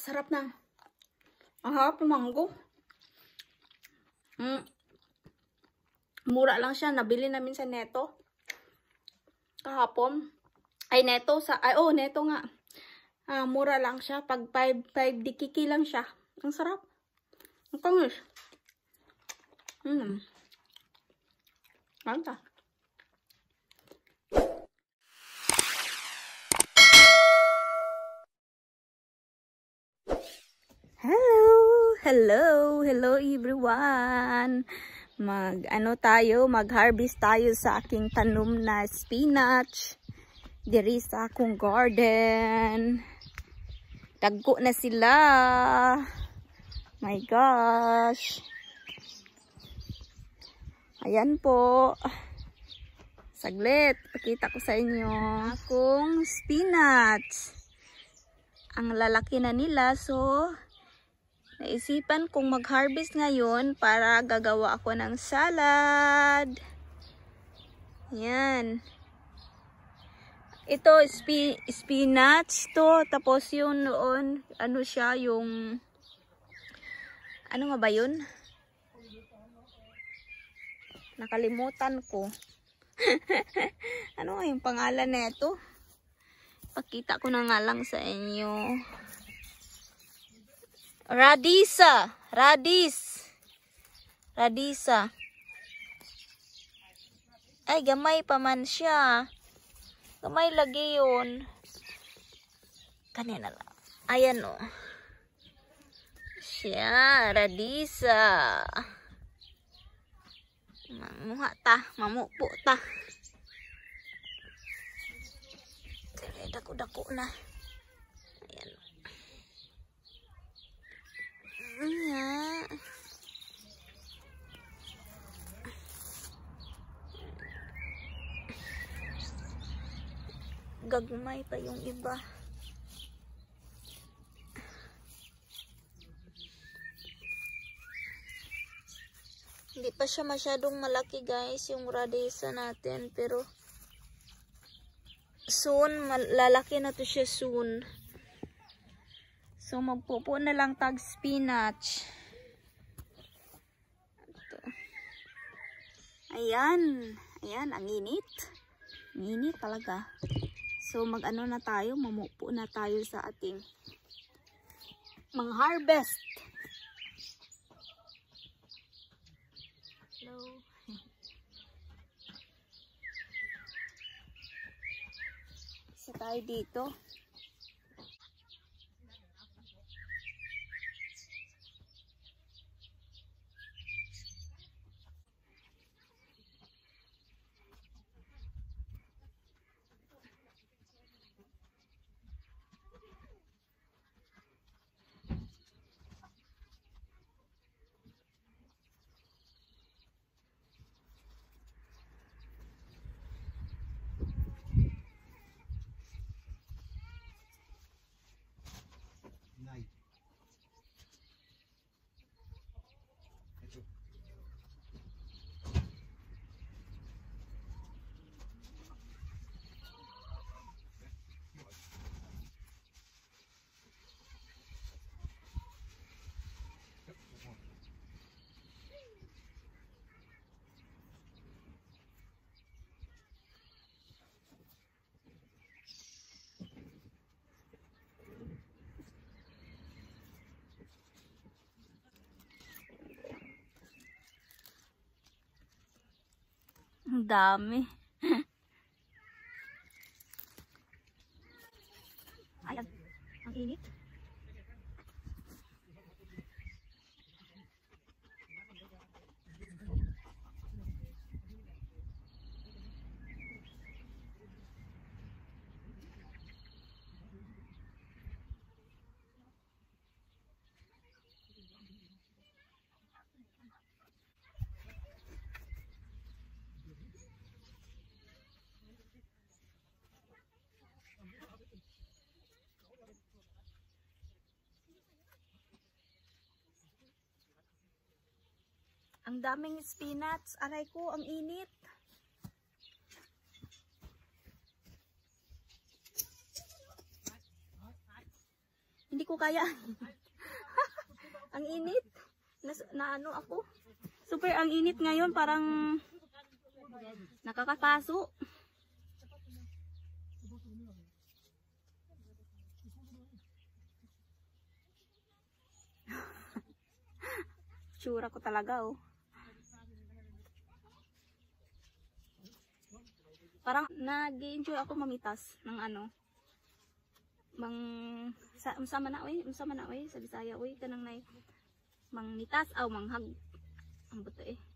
Sarap na. Ang harap ng mango. Mura lang siya. Nabili namin sa Neto. Kahapon. Ay, Neto. Neto nga. Mura lang siya. Pag 5 dikiki lang siya. Ang sarap. Ang pangis. Manta. Hello everyone. Mag-harvest tayo sa aking tanom na spinach. Diri sa akong garden. Dagko na sila. My gosh. Ayan po. Saglit, pakita ko sa inyo akong spinach. Ang lalaki na nila, so naisipan kong mag-harvest ngayon para gagawa ako ng salad. Yan. Ito, spinach to. Tapos yung noon, ano siya, yung, ano nga ba yun? Nakalimutan ko. Ano nga yung pangalan na ito? Pakita ko na nga lang sa inyo. Radisa. Ay, gamay pa man siya. Gamay lagi yun. Kanina lang. Ayan o. Siya, radisa. Mamuha ta. Mamupo ta. Dako-dako na. Ayan. Gagmay pa yung iba. Hindi pa siya masyadong malaki guys, yung radisa natin, pero soon, lalaki na to siya soon. So, magpupo na lang tag spinach. Ito. Ayan. Ayan, ang init. Init talaga. So, mag-ano na tayo, mamupo na tayo sa ating mang-harvest. Hello. Isa tayo dito. Ang dami. Ayan. Ang init. Ang daming spinach. Aray ko, ang init. Hindi ko kaya. Ang init. Na ano ako. Super ang init ngayon. Parang nakakapaso. Tsura ko talaga oh. Parang nag-enjoy ako mamitas ng ano. Unsama na oy sa Bisaya oy kanang nay mangnitas aw manghag ang buto eh.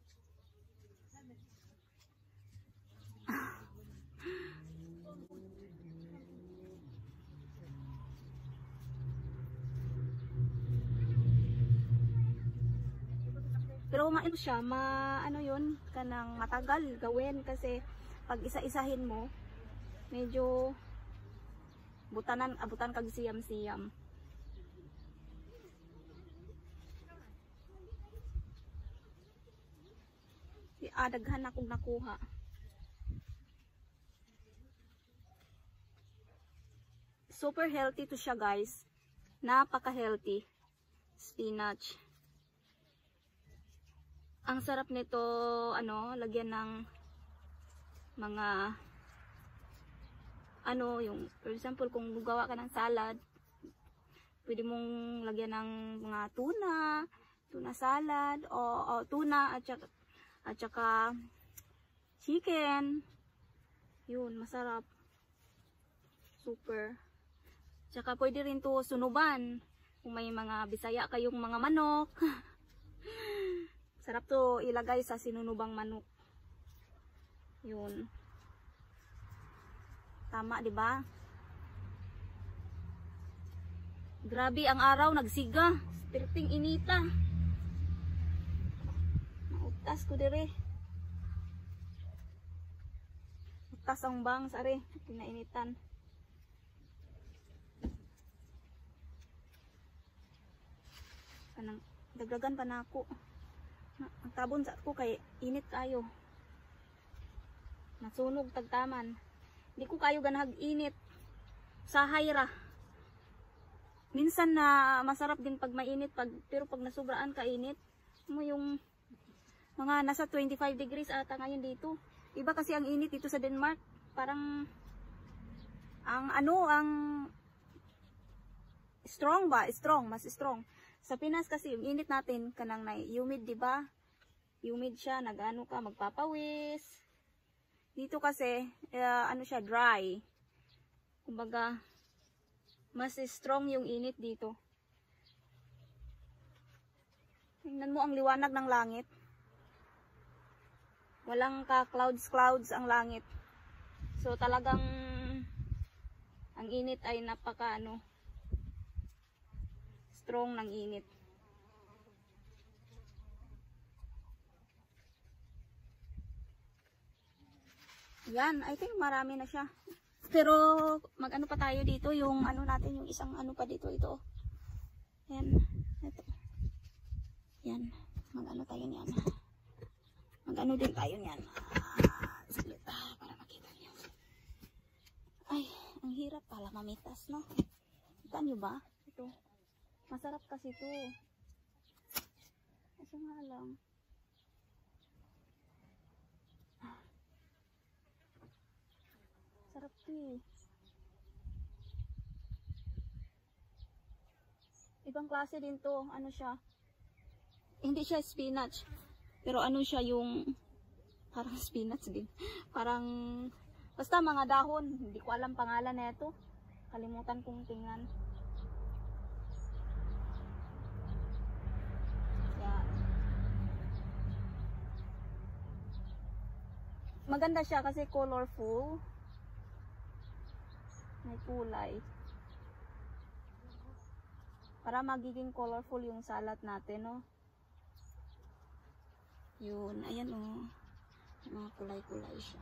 Pero maano siya, ano yun, kanang matagal gawin kasi pag isa-isahin mo, medyo abutan kag siyam-siyam. Daghan akong nakuha. Super healthy to siya guys. Napaka-healthy. Spinach. Ang sarap nito, ano, lagyan ng mga ano, yung for example kung gawa ka ng salad, pwede mong lagyan ng mga tuna salad o tuna at saka chicken. Yun, masarap. Super. Tsaka pwede rin to sunuban kung may mga Bisaya kayong mga manok. Sarap to ilagay sa sinunubang manok. Yun. Tama, 'di ba? Grabe ang araw, nagsiga. Perting inita. Mautas ko dire. Utas ang bang sare, pinainitan. Kanang dagdagan pa na ako. Ang tabon sa ako kay init kayo. Nasunog tagtaman. Hindi ko kayo ganahag init. Sahay ra. Minsan na masarap din pag mainit pero pag nasubraan ka init, mo yung mga nasa 25 degrees ata ngayon dito. Iba kasi ang init dito sa Denmark. Parang ang strong ba? Mas strong. Sa Pinas kasi yung init natin kanang na humid, 'di ba? Humid siya, nagano ka, magpapawis. Dito kasi ano siya, dry. Kumbaga mas strong yung init dito. Tingnan mo ang liwanag ng langit. Walang ka-clouds ang langit. So talagang ang init ay napaka strong ng init. Yan, I think marami na siya. Pero mag-ano pa tayo dito, yung ano natin, yung isang ano pa dito, ito. Yan, ito. Yan, mag-ano tayo niyan. Mag-ano din tayo niyan. Saglit para makita niyo. Ay, ang hirap pala mamitas, no? Kita niyo ba? Ito. Masarap kasi ito. Kasi nga lang. Sarap ito eh. Ibang klase din to. Ano siya? Hindi siya spinach. Pero ano siya yung parang spinach din. Parang basta mga dahon. Hindi ko alam pangalan na ito. Kalimutan kong tingnan. Yan. Maganda siya kasi colorful. May kulay. Para magiging colorful yung salad natin, no? Yun, ayan oh. Mga kulay-kulay siya.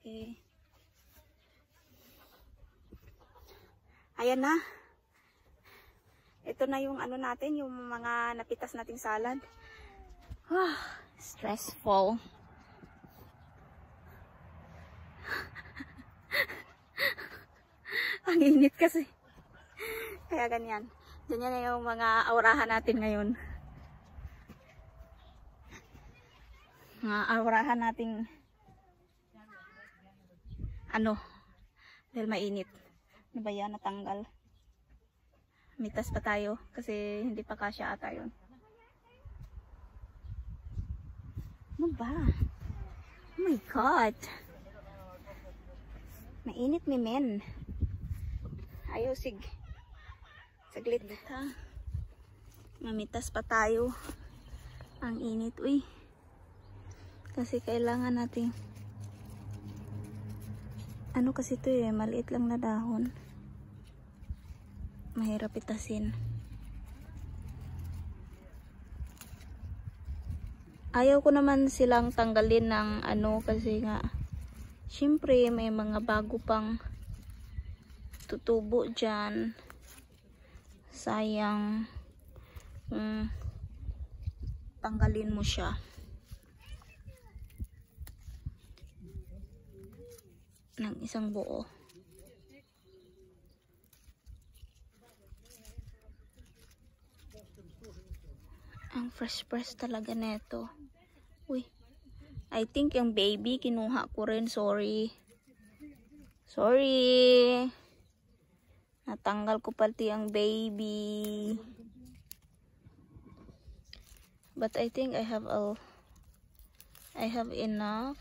Okay. Ayan na. Ito na yung ano natin, yung mga napitas nating salad. Stressful. Ang init kasi. Kaya ganyan. Ganyan na yung mga aurahan natin ngayon. Mga aurahan nating ano, dahil mainit. Ano ba yan? Natanggal. Mitas pa tayo kasi hindi pa kasya ata yun. Ano ba? Oh my God. Mainit ni men. Ayaw saglit ha. Mamitas pa tayo. Ang init. Uy. Kasi kailangan natin. Ano kasi ito eh. Maliit lang na dahon. Mahirap itasin. Ayaw ko naman silang tanggalin ng ano kasi nga syempre may mga bago pang tutubo dyan. Sayang tanggalin mo siya. Ng isang buo. Ang fresh talaga neto. Uy. I think yung baby kinuha ko rin. Sorry. Natanggal ko pati ang baby. But I think I have enough.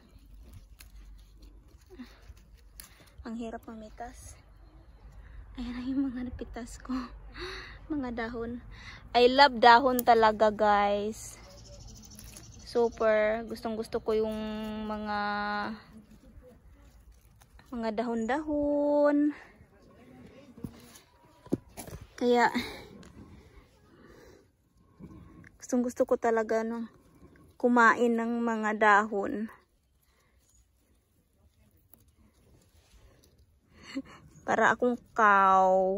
Ang hirap mamitas. Ayan na yung mga napitas ko. Mga dahon. I love dahon talaga, guys. Super. Gustong-gusto ko yung mga dahon-dahon. Kaya gustong-gusto ko talaga no, kumain ng mga dahon. Para akong cow.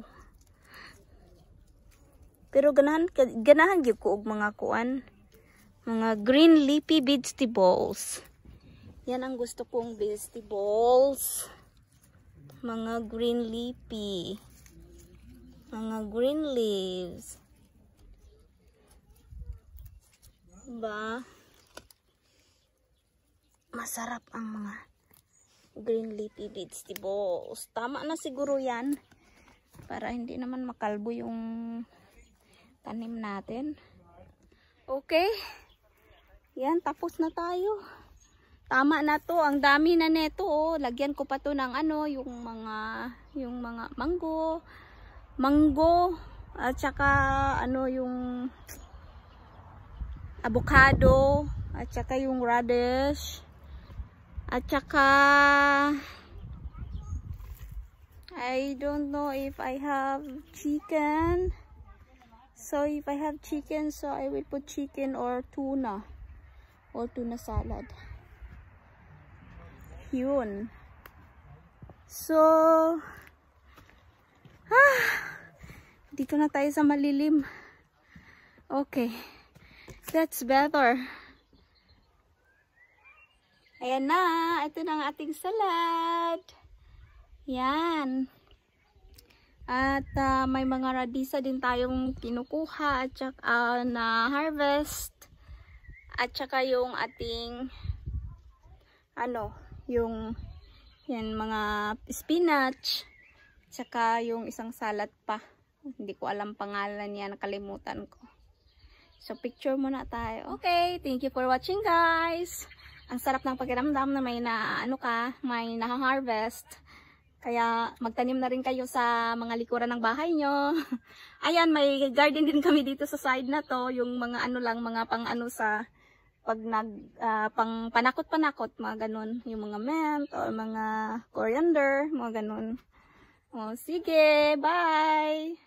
Pero ganahan gyud ko og mga kuan, mga green leafy vegetables. Yan ang gusto kong vegetables. Mga green leafy. Mga green leaves. Diba? Masarap ang mga green leafy vegetables. Tama na siguro yan. Para hindi naman makalbo yung tanim natin. Okay. Yan, tapos na tayo. Tama na to. Ang dami na neto. Oh. Lagyan ko pa to ng ano, yung mga mango. At saka ano yung avocado. At saka yung radish. At saka I don't know if I have chicken. So if I have chicken, so I will put chicken or tuna salad. Yun. So dito na tayo sa malilim. Okay. That's better. Ayan na. Ito na ang ating salad. Yan. At may mga radisa din tayong kinukuha at saka na harvest. At saka yung ating ano, yung yan mga spinach. At saka yung isang salad pa. Hindi ko alam pangalan niya, nakalimutan ko. So picture muna tayo. Okay, thank you for watching, guys. Ang sarap ng pakiramdam na may may na-harvest. Kaya magtanim na rin kayo sa mga likuran ng bahay nyo. Ayan, may garden din kami dito sa side na to. Yung mga ano lang, mga pang ano sa pag pang panakot-panakot, mga ganun. Yung mga mint o mga coriander, mga ganun. O, sige, bye!